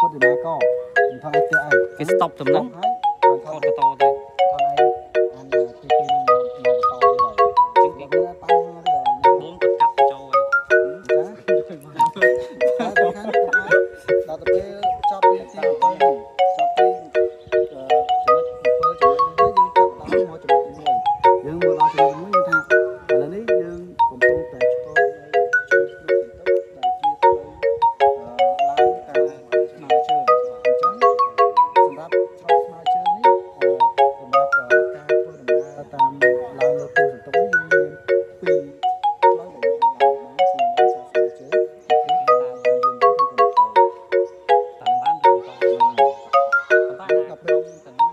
ពុតទីណាក៏ថតឲ្យទៀតអីគេ stop តំណឹងហើយថតកតទៅថតឲ្យអានទី2មកបន្តទៀតហើយជាងគេមានបញ្ហាទេបងគាត់កាត់ចូលហើយចាតែខាងដល់ទៅពេលចប់ពីទី7ចប់ពីចំណុច7ចំណុចនេះយើងចាប់ដើមមកចំណុច1យើងមកដល់ចំណុច1យើងថាឥឡូវនេះយើងកំពុងតែឆ្លងនៅជួយស្រួលសន្ទុះដែលជាផ្លូវឡើងតាមស្មៅជើងអញ្ចឹងសម្រាប់ឆ្លងស្មៅជើងនេះសម្រាប់ការធ្វើដំណើរតាមឡើងលើផ្លូវសន្ទុះនេះយើងមានពីរផ្លូវដែលយើងអាចឡើងបានគឺមួយឆ្លងស្មៅជើងពីរតាមយានយន្តឬក៏ម៉ូតូតាមបានឬក៏តាមដល់ព្រមទាំង